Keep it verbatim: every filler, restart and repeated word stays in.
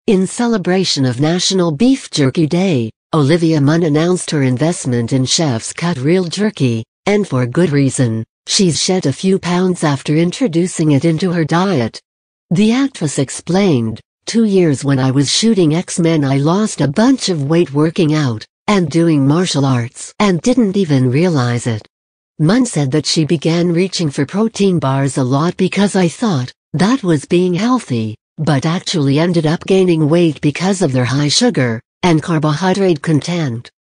In celebration of National Beef Jerky Day, Olivia Munn announced her investment in Chef's Cut Real Jerky, and for good reason. She's shed a few pounds after introducing it into her diet. The actress explained, two years when I was shooting X-Men I lost a bunch of weight working out, and doing martial arts, and didn't even realize it. Munn said that she began reaching for protein bars a lot because I thought that was being healthy, but actually ended up gaining weight because of their high sugar and carbohydrate content.